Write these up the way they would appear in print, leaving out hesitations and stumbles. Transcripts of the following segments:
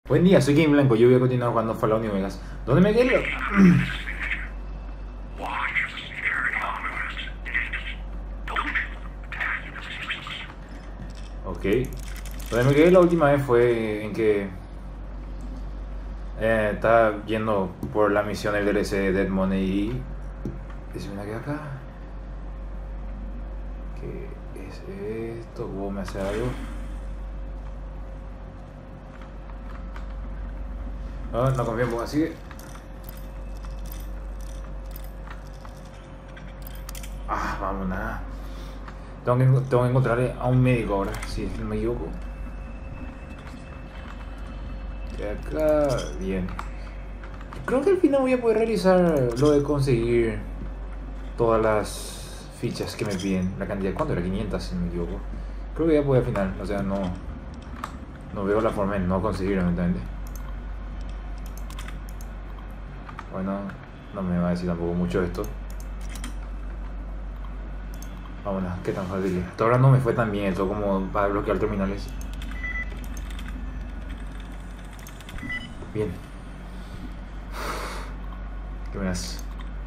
Buen día, soy Game Blanco. Yo voy a continuar jugando Fallout New Vegas. ¿Dónde me quedé? Ok. Donde me quedé la última vez fue en que estaba yendo por la misión del DLC de Dead Money y se me queda acá. ¿Qué es esto? ¿Vos me hace algo? No confío en vos, así que... vamos, nada. Tengo que encontrarle a un médico ahora, si no me equivoco. De acá, bien. Creo que al final voy a poder realizar lo de conseguir todas las fichas que me piden. La cantidad, ¿cuánto era? 500, si no me equivoco. Creo que voy a poder al final, o sea, no veo la forma de no conseguirlo, honestamente. Bueno, no me va a decir tampoco mucho esto. Vámonos, qué tan fácil es. Hasta ahora no me fue tan bien esto como para bloquear terminales. Bien. ¿Qué me das?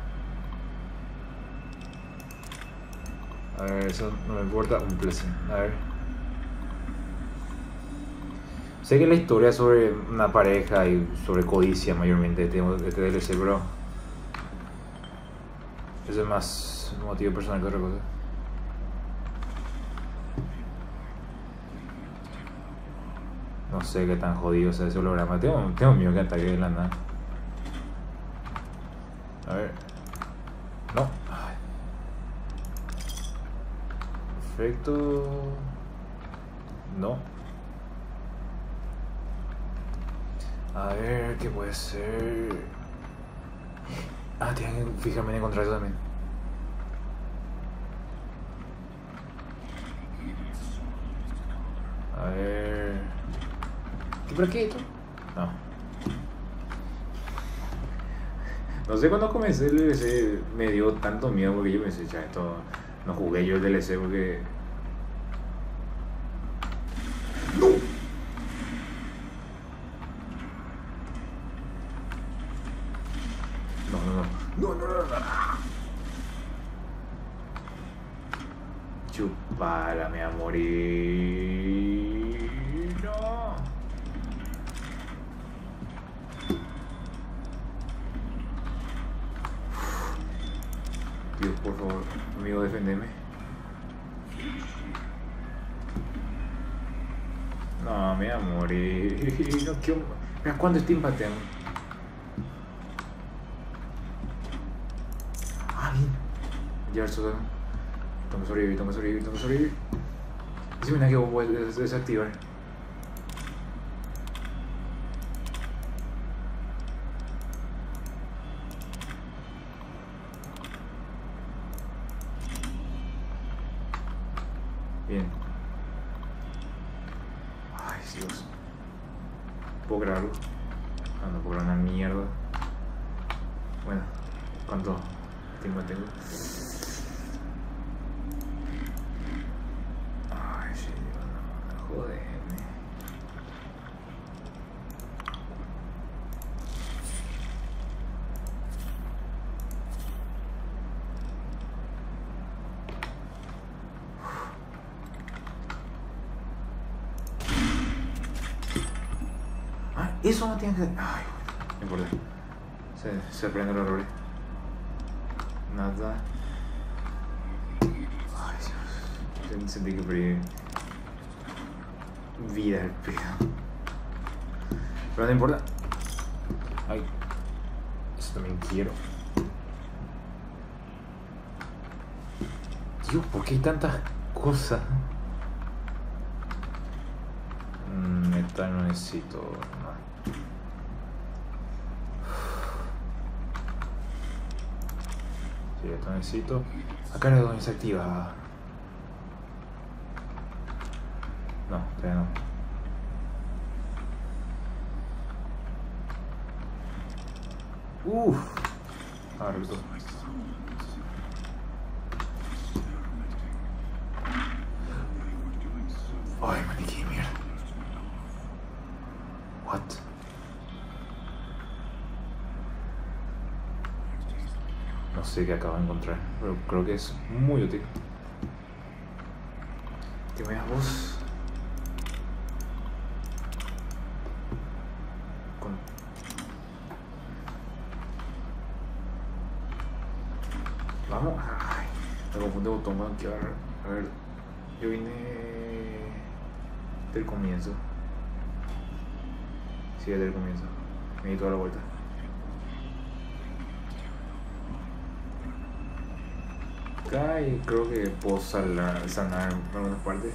A ver, eso no me importa. Un plus. A ver. Sé que la historia es sobre una pareja y sobre codicia mayormente de este DLC, pero eso es más un motivo personal que otra cosa. No sé qué tan jodido sea ese holograma. Tengo miedo que ataque de la nada. A ver. No. Ay. Perfecto. No. A ver, ¿qué puede ser? Tienen que fijarme en encontrar eso también. A ver... ¿Qué por aquí esto? No. No sé, cuando comencé el DLC me dio tanto miedo porque yo pensé, ya esto... No jugué yo el DLC porque... ¡No! No. Chupala, me va a morir. No. Dios, por favor, amigo, defendeme. No, me va a morir. No quiero... Mira, ¿cuánto Steam patean? Bien. Ya eso. Tengo que sobrevivir. Decime nada que vos puedes desactivar. Bien. Ay, Dios. ¿Puedo grabarlo? No puedo grabar una mierda. Bueno, ¿cuánto tiempo tengo? Ay, sí, no, joder. Eso no tiene que... Ay, no importa. Se aprende el error. Nada. Ay, Dios. Sentí que perdí vida el pedo. Pero no importa. Ay. Eso también quiero. Dios, ¿por qué hay tantas cosas? Metal no necesito. No. Sí, esto necesito. Acá era donde se activa. No, todavía no. Ahora todo. Ay, maniquí, mierda. What? No sé qué acabo de encontrar, pero creo que es muy útil. Que me das vos. Vamos. Ay, me confundo botón con aquí. A ver, yo vine del comienzo. Sí, desde el comienzo. Me di toda la vuelta. Acá y creo que puedo sanar en algunas partes.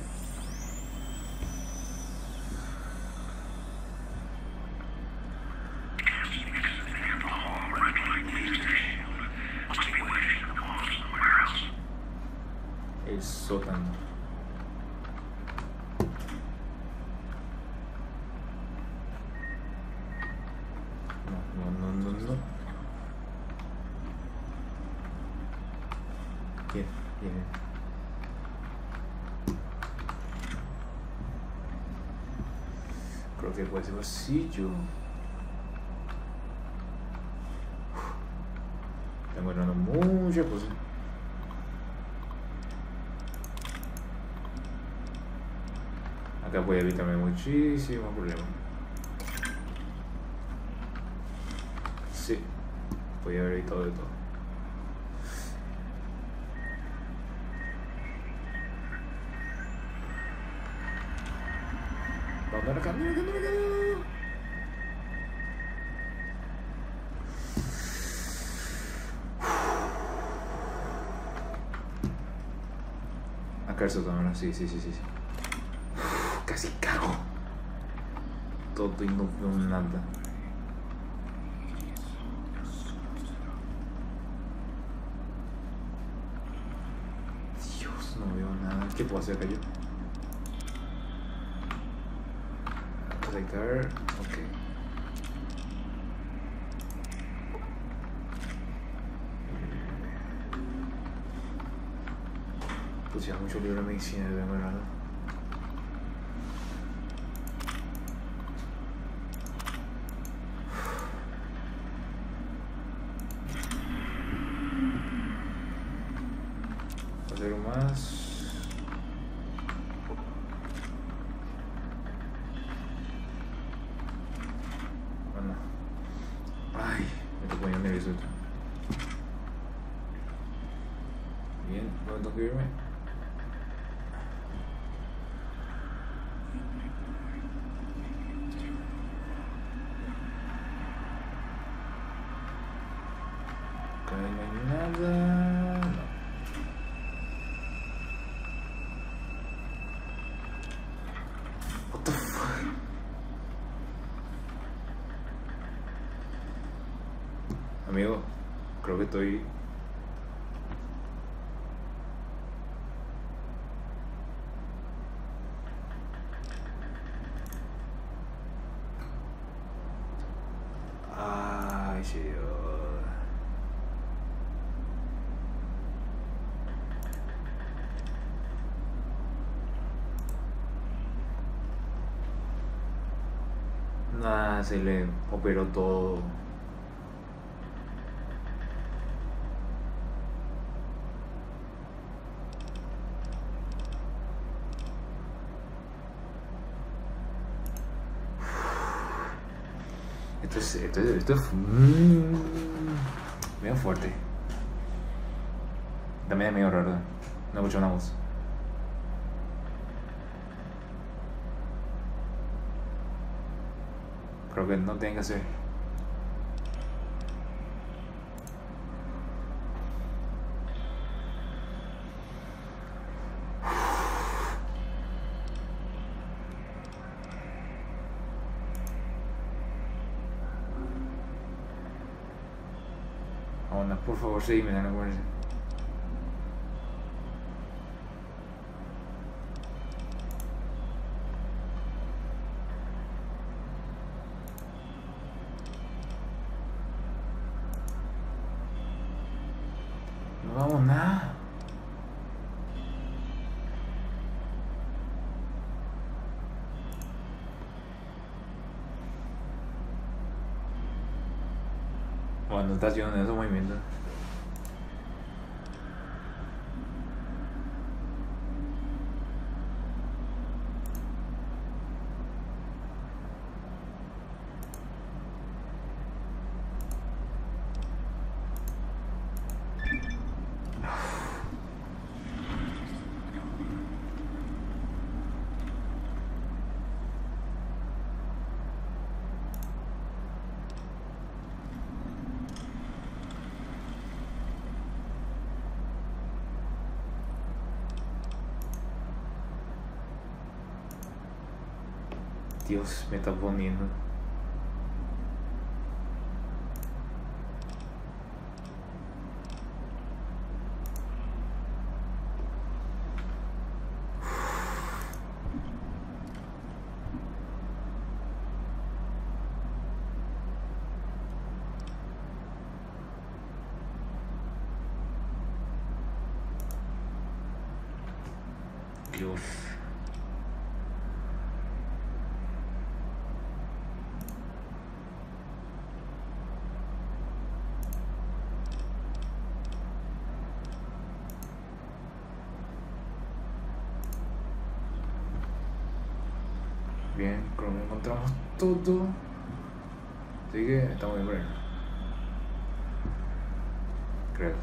El sótano. No. Bien. Creo que puede ser pasillo. Estamos ganando muchas cosas. Acá puede evitarme muchísimos problemas. Sí, podía haber evitado de todo. Vamos a camino. Acá el sótano, sí. Casi cago. Todo y no veo nada. Dios, no veo nada. ¿Qué puedo hacer acá yo? Detectar. Ok. Pues ya mucho libro de medicina de verdad. Hacer más. Bueno. Ay, me estoy poniendo nervioso. Bien, ¿dónde tengo que irme? Acá no hay nada. No. What the fuck? Amigo, creo que estoy... Ay, Dios. Nada, se le operó todo. Esto es medio fuerte. También es medio raro. No escucho una voz. Creo que no tiene que ser. Onda, por favor, seguime en la conversación. No vamos nada. Bueno, está haciendo esos movimientos. Dios, me está poniendo. Dios. Bien, creo que encontramos todo. Así que estamos bien por ahí. Creo.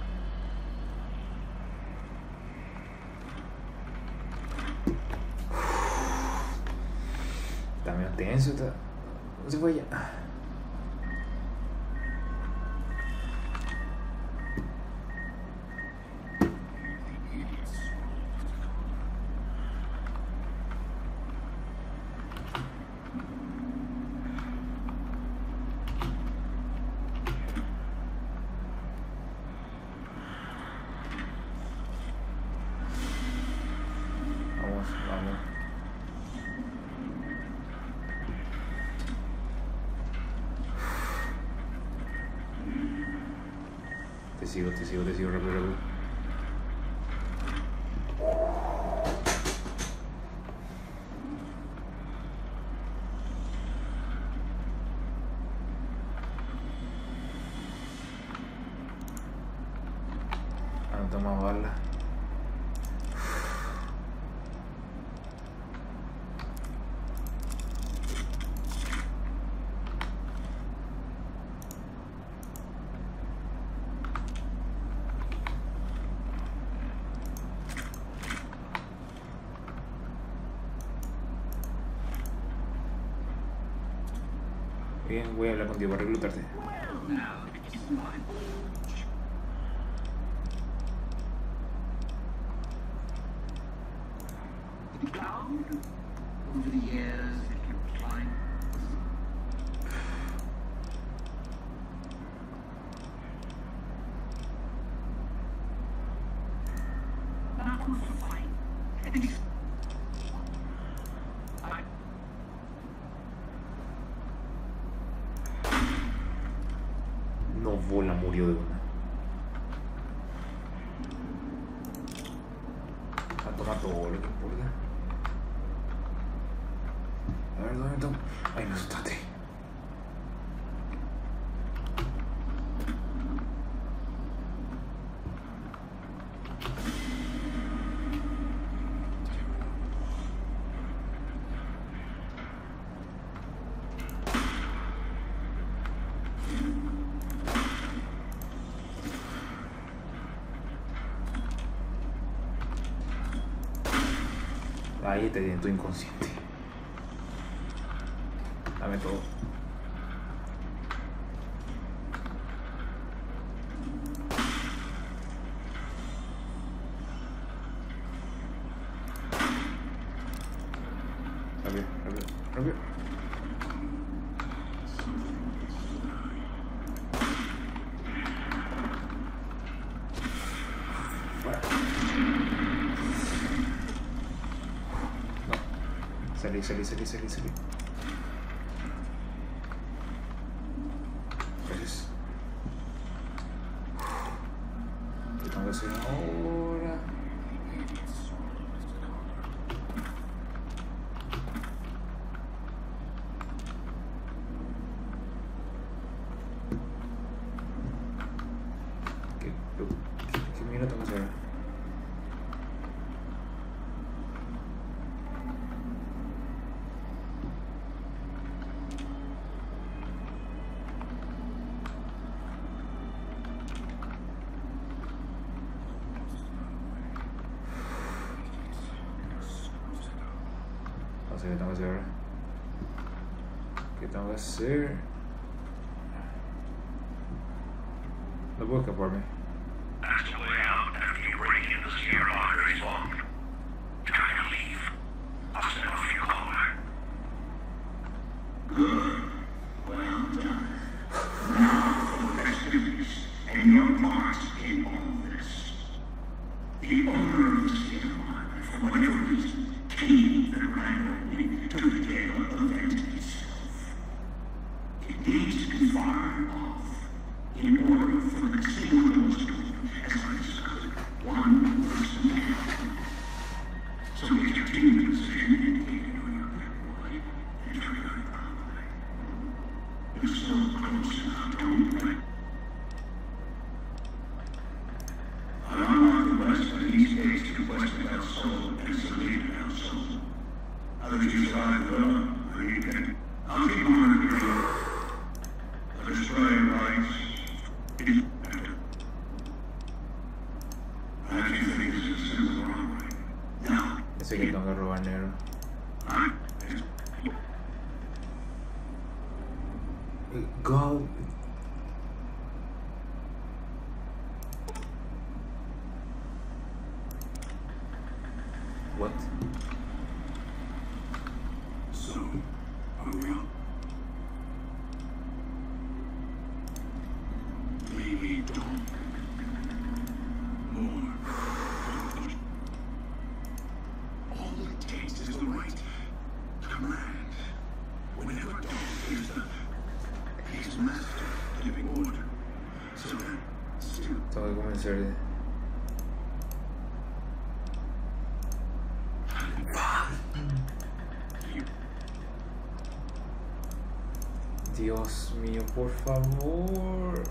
Está medio tenso. No se fue ya. Vamos. Te sigo, rápido. No toma bala. Bien, voy a hablar contigo para reclutarte. No, Bola murió de una. Toma todo lo que importa. A ver, ¿dónde está? Ay, me asustaste. Ahí te tiene tu inconsciente. Dame todo. Rápido. Fuera. No. Salí. Gracias. ¿Qué tengo que hacer ahora? ¿Qué mierda tengo que hacer? No sé qué tengo que hacer ahora. ¿Qué tengo que hacer? No puedo escaparme. Ese que tengo que robar negro. God. What? So, are we up? Maybe don't. More. All it takes is the right command. Whenever Dawn hears the his master giving order. So that still. Tengo que convencer. Dios mío, por favor.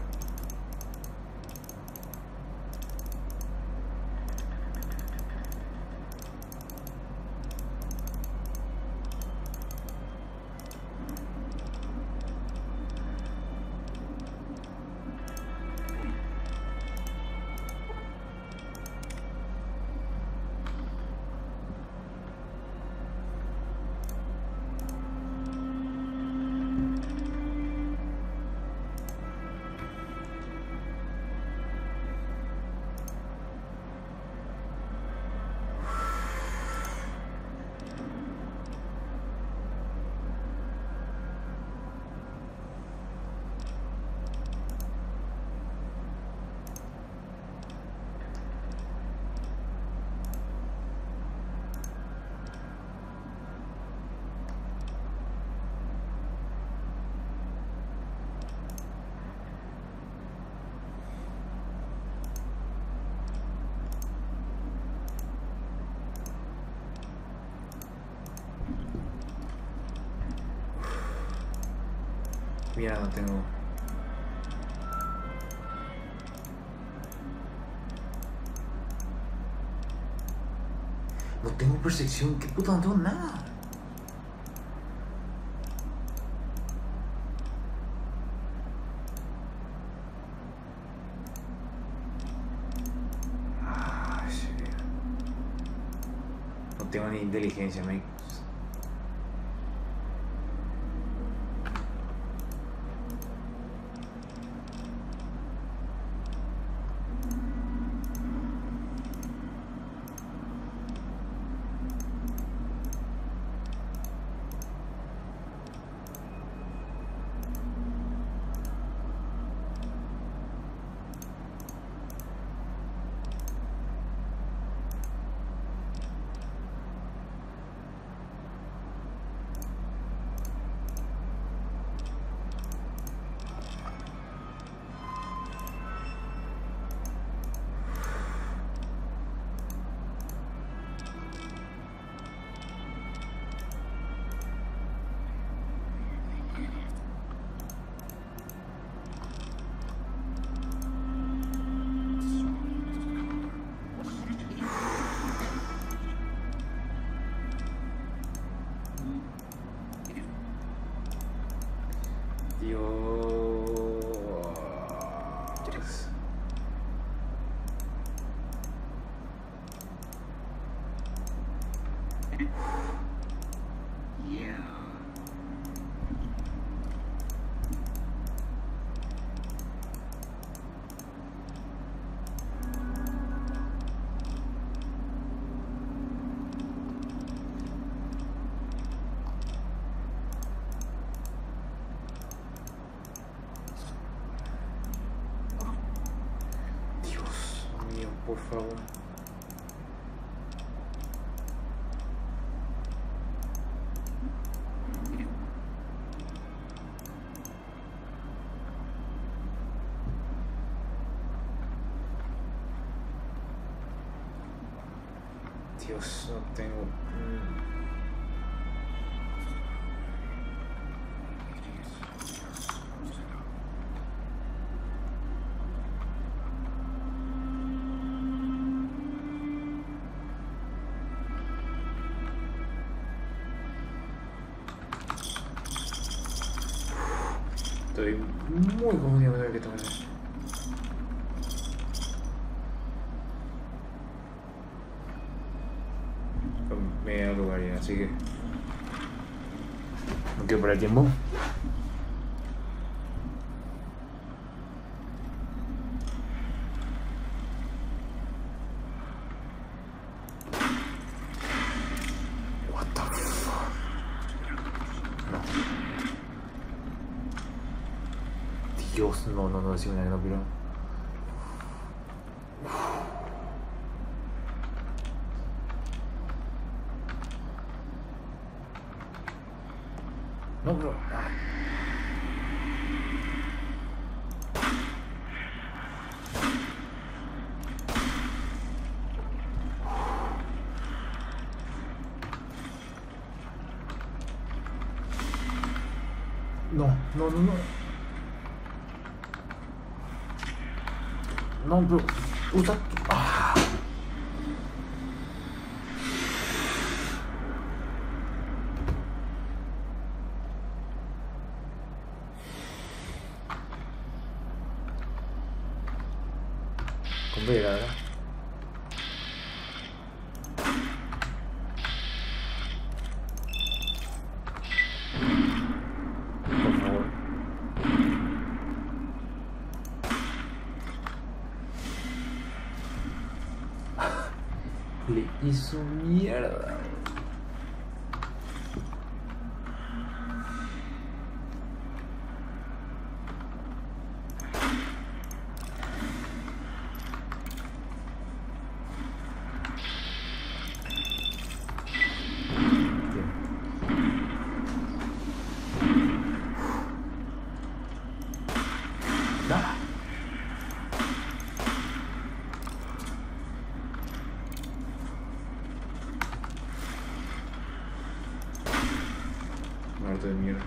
Mira, no tengo. No tengo percepción. ¿Qué puta? No tengo nada. Ah, sí. No tengo ni inteligencia, me. Dios. Yeah. por favor. Dios, no tengo... Estoy muy confundido de qué tengo que hacer. Me da lugar ya, así que no quiero perder tiempo. What the fuck? No. Dios, no, decime nada que no quiero. No, bro. No. No, bro. Usa... Ah. Con B, ¿verdad? Por favor. Le hizo mierda. Muerto de mierda.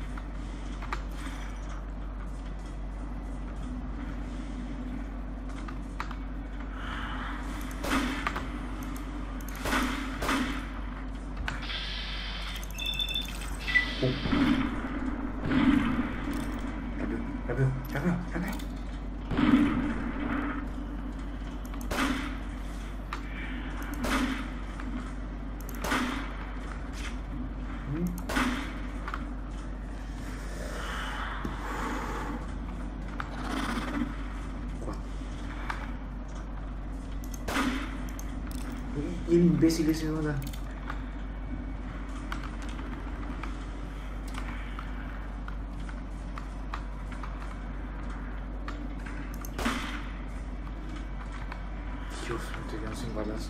Rápido. Y el imbécil ese, ¿verdad? Dios, me estoy quedando sin balas.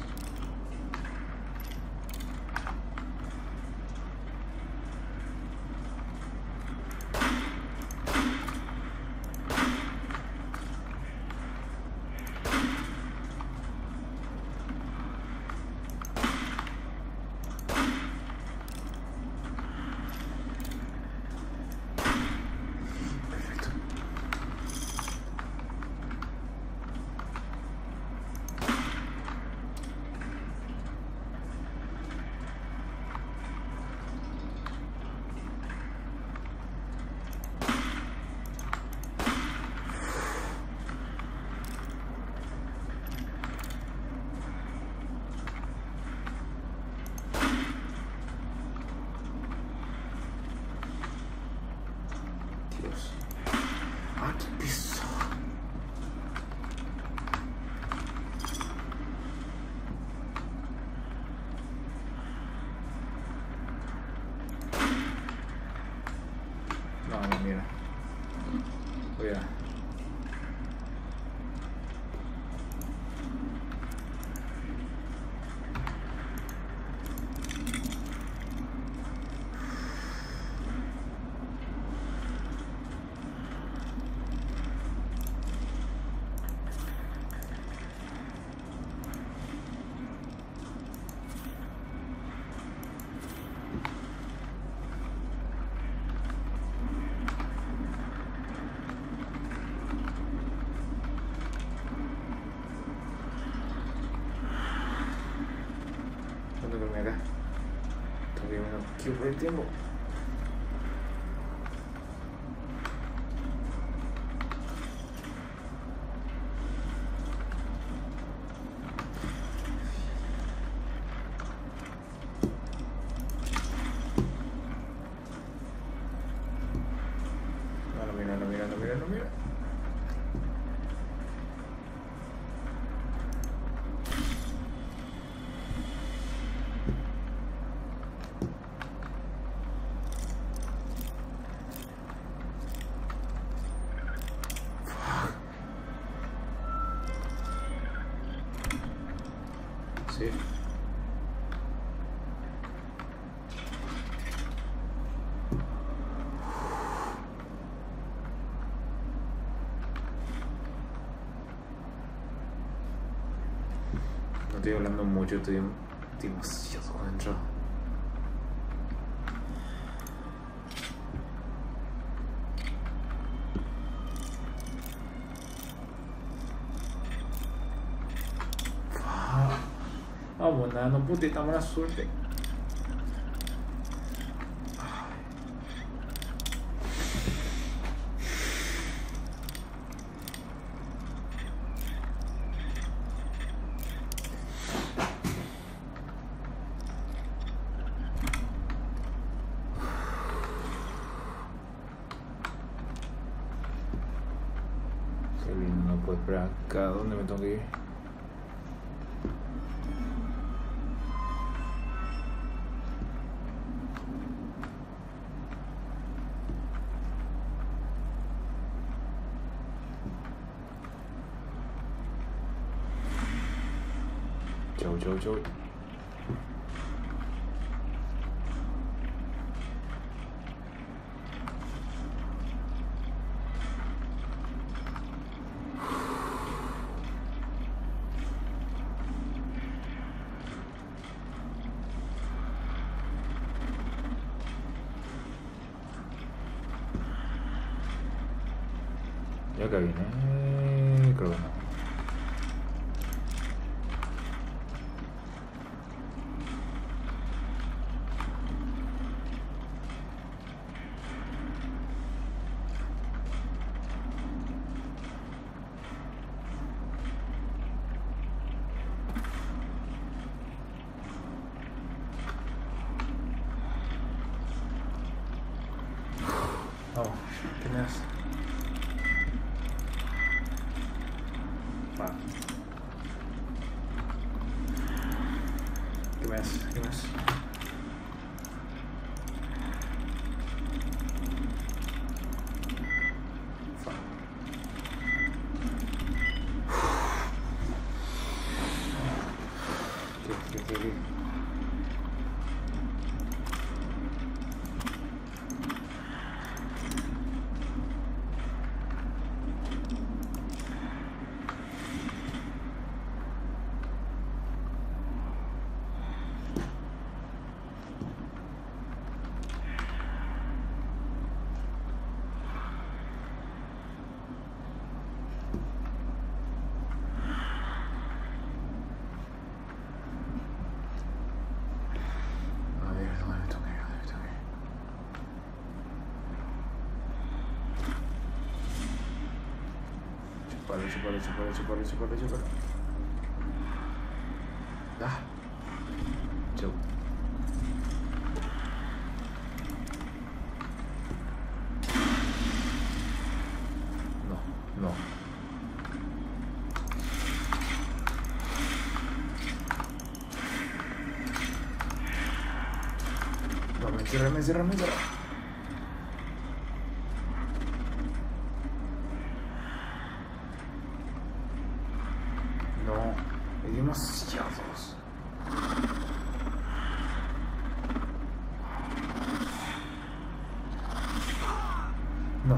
Ah, qué pesado. No, mira. Voy a... ¿Qué por el tiempo? No mira. Sí. No estoy hablando mucho, estoy demasiado adentro. Vamos, nada, no pude tener mala suerte. Qué lindo, no puedo esperar acá. ¿Dónde me tengo que ir? Chau. Ya que viene, creo que no. Vamos, ¿qué me das? Va. ¿Qué me das? ¿Qué me das? Va. ¿Qué? Chúpalo. Ah. Chau. No. No, me cierra. No, hay demasiados. No.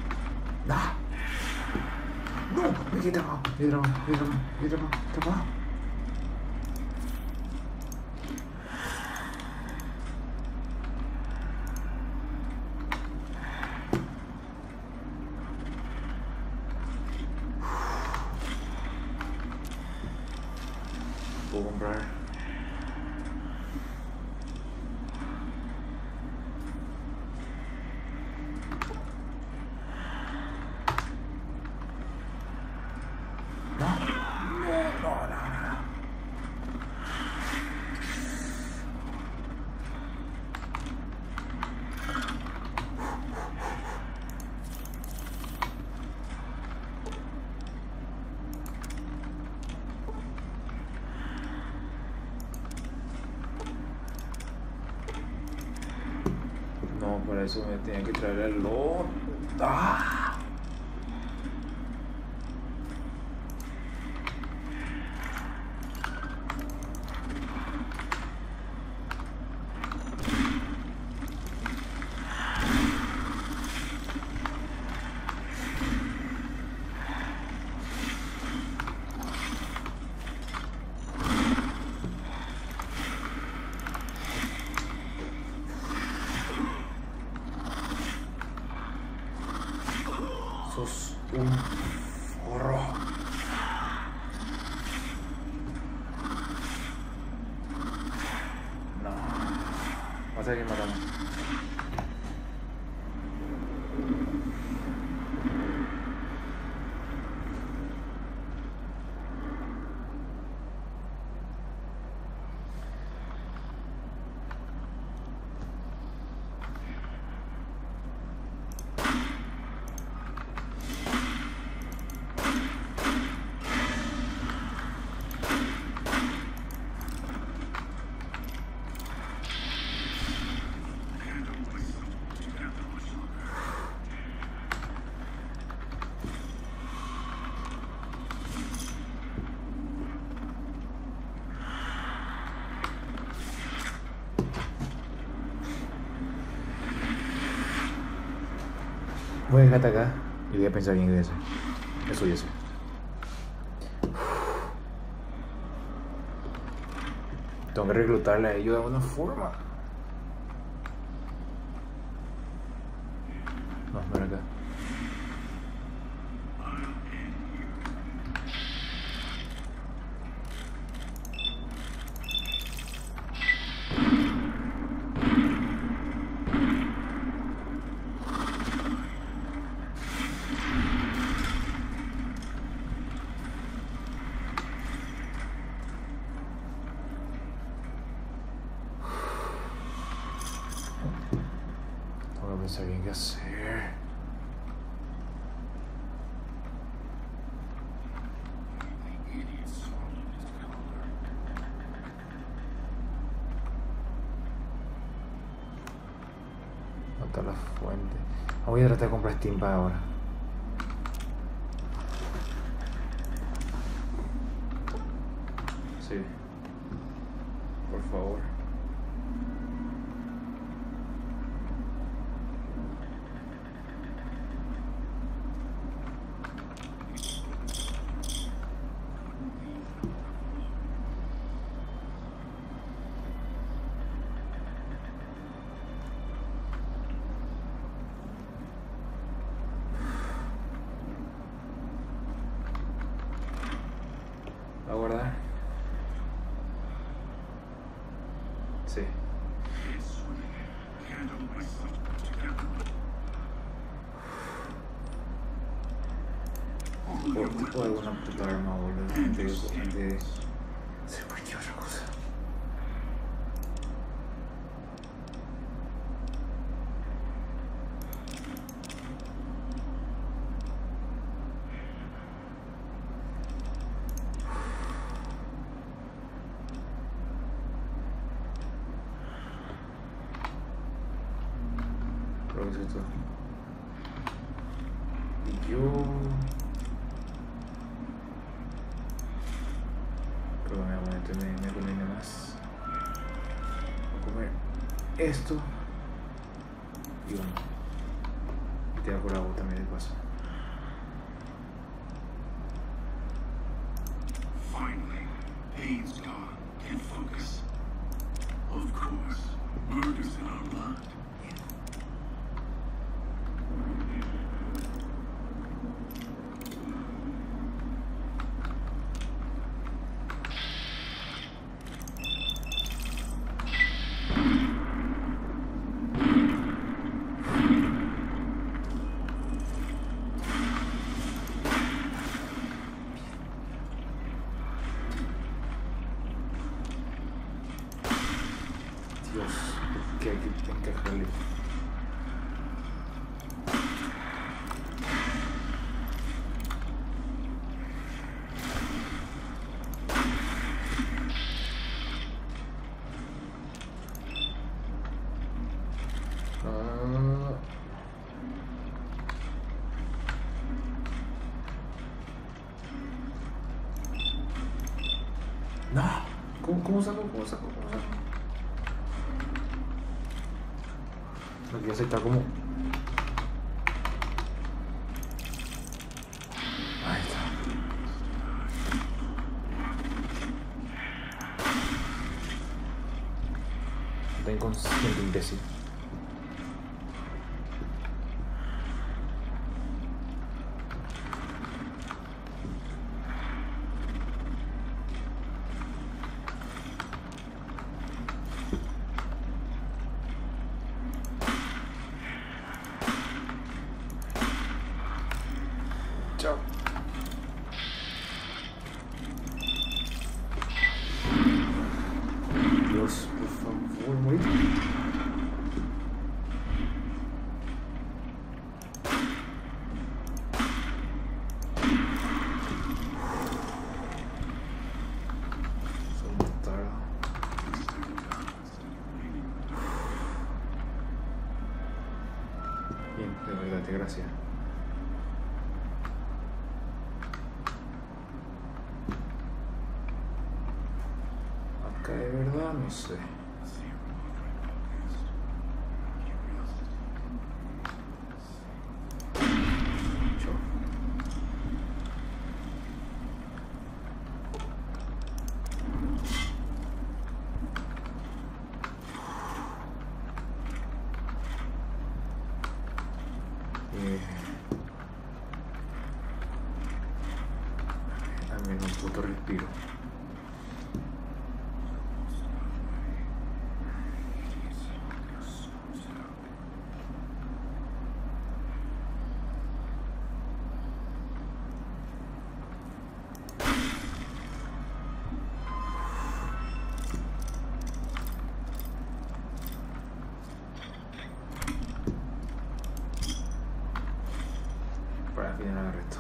No, me quedé abajo. comprar. No, para eso me tenía que traer el lot. ¡Ah! Sos un forro. No. Vas a seguir matando. Voy a dejar acá y voy a pensar bien de eso. Eso y eso. Tengo que reclutarle a ellos de alguna forma. No, ven acá. Tengo que pensar bien qué hacer. No está la fuente. Voy a tratar de comprar Steam para ahora. Sí. Por favor. ¿Va a guardar? Sí. O alguna puta arma, boludo. De hacer cualquier otra cosa. Creo que es esto. Y yo probablemente me conviene más comer esto y bueno, te hago la agua también de paso. Finally, pain's gone. Can focus. Of course, murder's in our blood. que hay que encajarle. No, ¿cómo saco? No quiero aceptar como. Ahí está. Está inconsciente, imbécil. Chao. Dios, por favor, morir. Soy muy tarde. Bien, de verdad, gracias. Acá de verdad no sé. Chao. Al menos un puto respiro. Para finalizar el resto.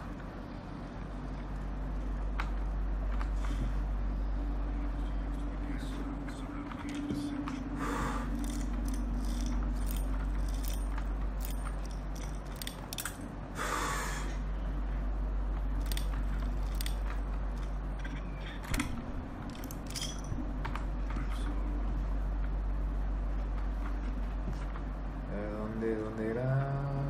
¿Dónde era?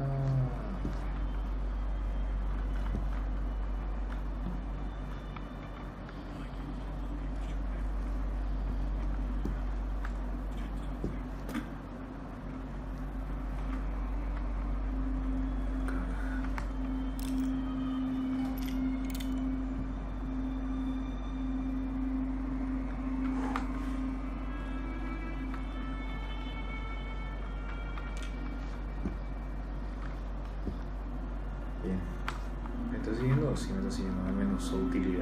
Bien. ¿Me está siguiendo o sí me está siguiendo? Al menos su utilidad.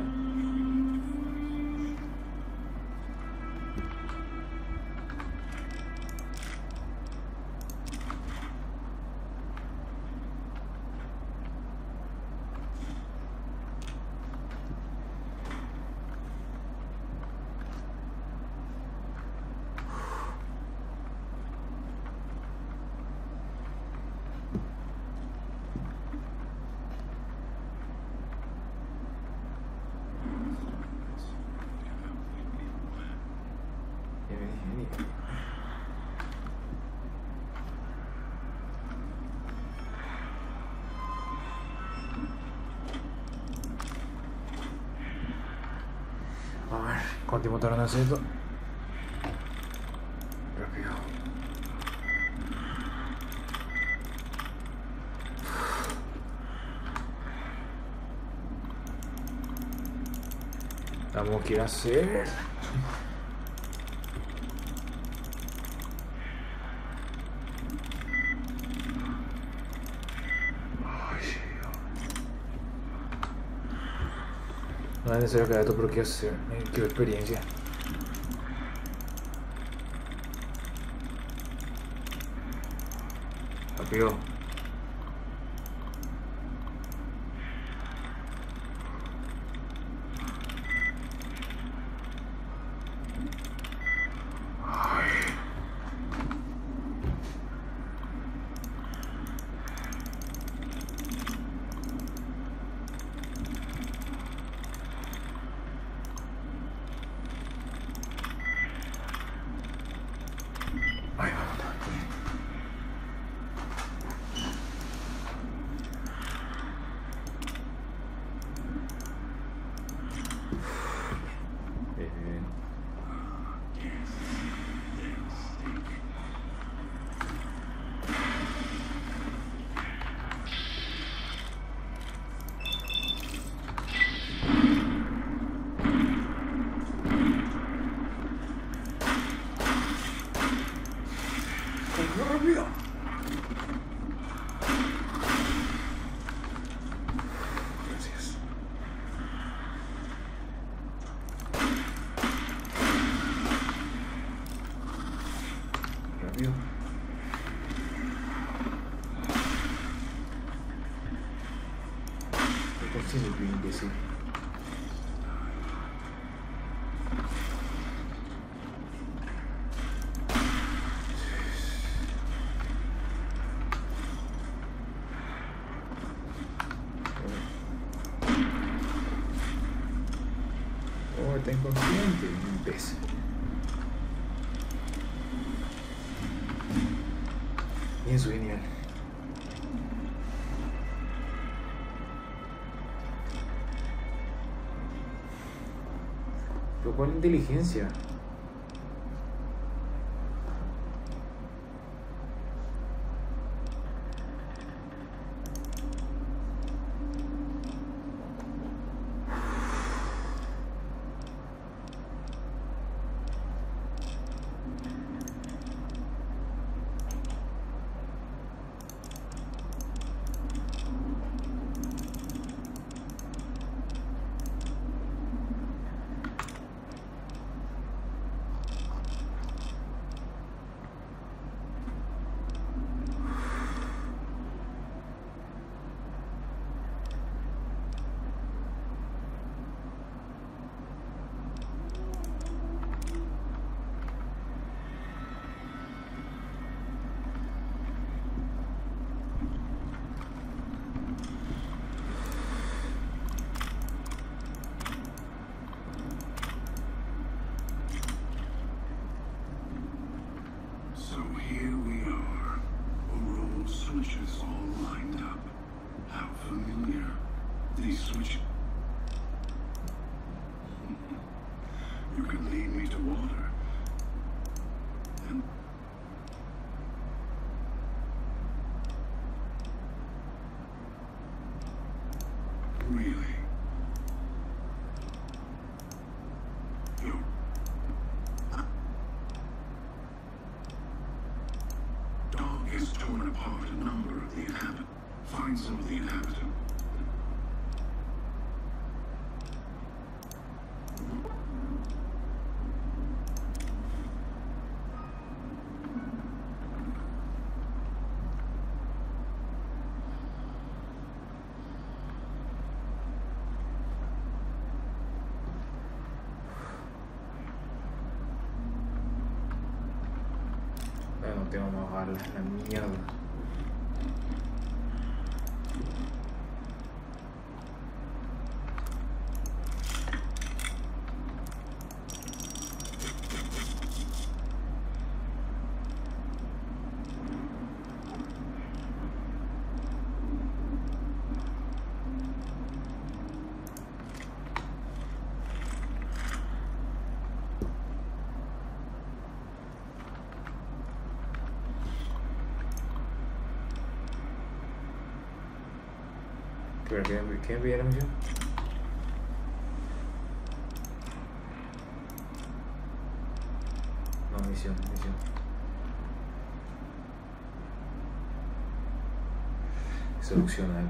A ver, ¿cuánto tiempo tardan en hacer esto? Rápido. Vamos, ¿qué hacer? No es necesario que haga esto, pero ¿qué hacer? Quiero experiencia. Rápido. Ay, Rápido. Gracias. rápido. Qué consciente, imbécil. Oh, está inconsciente, imbécil. Y eso genial. Pero ¿cuál inteligencia? So here we are. Roll switches all lined up. How familiar. These switches. You can lead me to water. And really? You. Dog has torn apart a number of the inhabitants. Find some of the inhabitants. No tengo más balas, la mierda. ¿Qué me pide la misión? No, misión. Solucionar.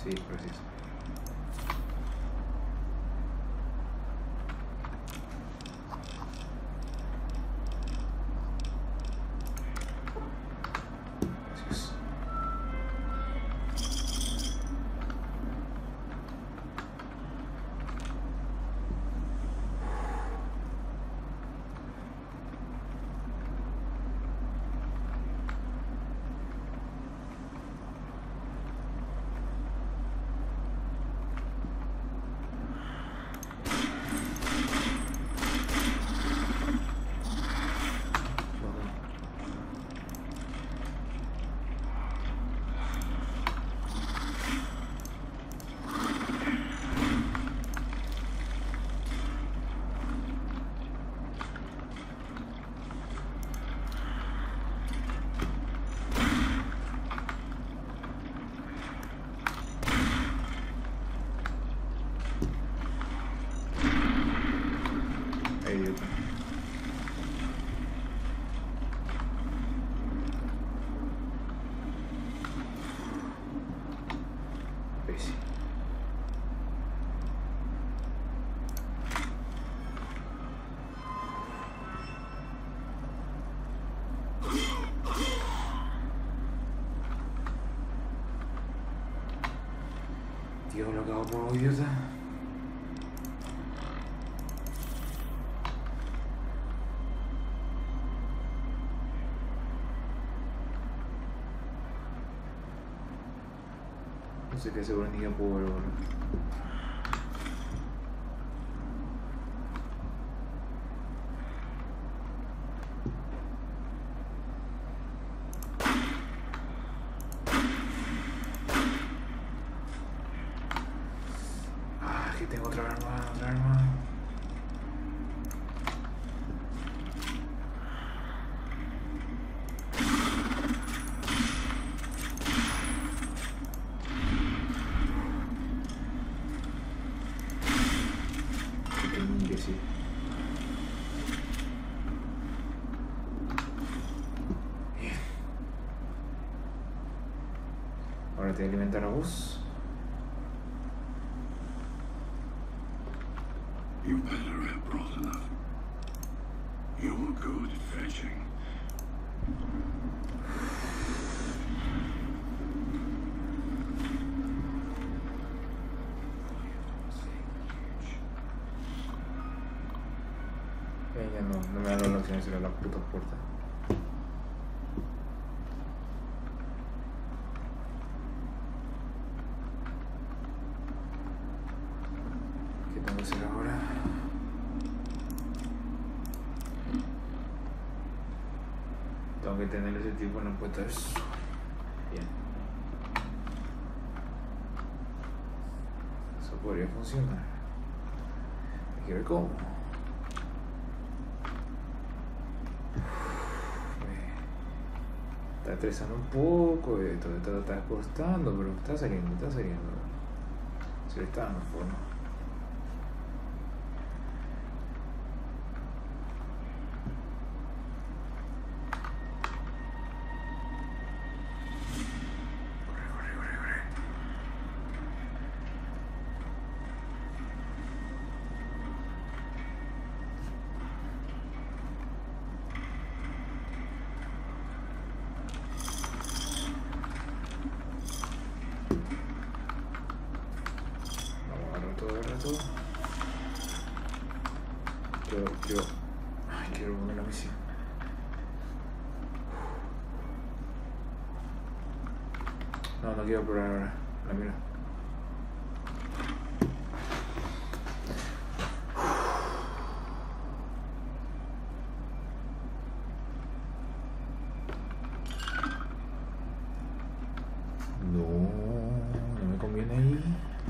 Sí, gracias. Gracias. Idiota. Imbécil. Tío, lo acabo por idiota. No sé qué seguro ni yo puedo ver, boludo. Ah, aquí tengo otra arma, otra arma. Sí. Bien. Ahora te voy a alimentar a vos. You better have brought enough. You're good at fetching. Ya no me da la opción de cerrar la puta puerta. ¿Qué tengo que hacer ahora? Tengo que tener ese tipo en la puerta. Eso. Bien. Eso podría funcionar. Hay que ver cómo. Está estresando un poco, esto está costando, pero está saliendo. Se le está dando forma. Corre. Quiero poner la misión. No quiero probar ahora. La mira. No me conviene ahí.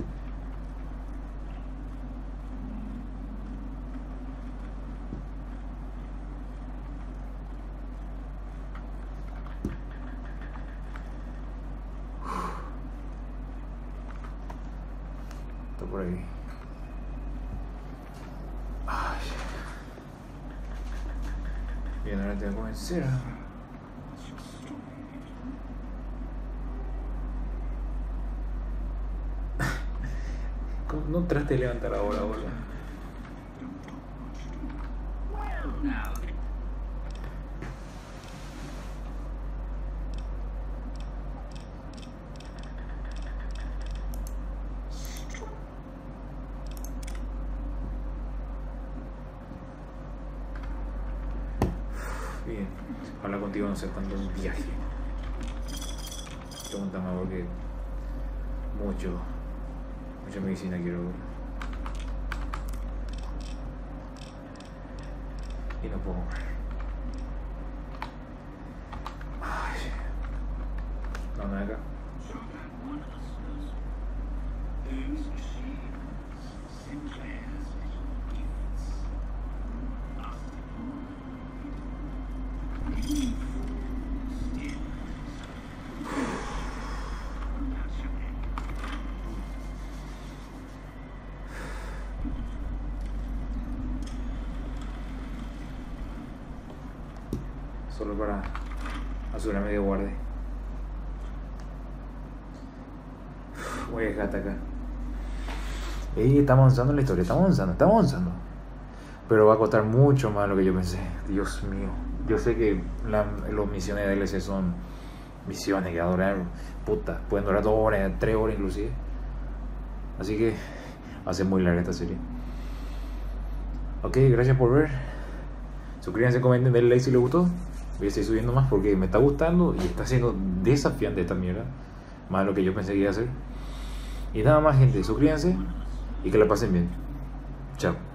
Está por ahí. Ay. Bien, ahora tengo que convencer. No trates de levantar ahora, boludo. Bien, hablar contigo no sé cuándo un viaje. Pregúntame porque mucha medicina quiero ver. Y no puedo comer. Ay. No, nada acá. So that one of us knows those machines, Sinclair's gifts. Us still. That's your name. Solo para asegurarme de guardia. Voy a dejar hasta acá. Estamos avanzando en la historia, estamos avanzando. Pero va a costar mucho más de lo que yo pensé. Dios mío. Yo sé que las misiones de DLC son misiones que adorar. Puta, pueden durar 2 horas, 3 horas inclusive. Así que va a ser muy larga esta serie. Ok, gracias por ver. Suscríbanse, comenten, denle like si les gustó. Voy a seguir subiendo más porque me está gustando y está siendo desafiante esta mierda. Más de lo que yo pensé que iba a hacer. Y nada más, gente, suscríbanse y que la pasen bien. Chao.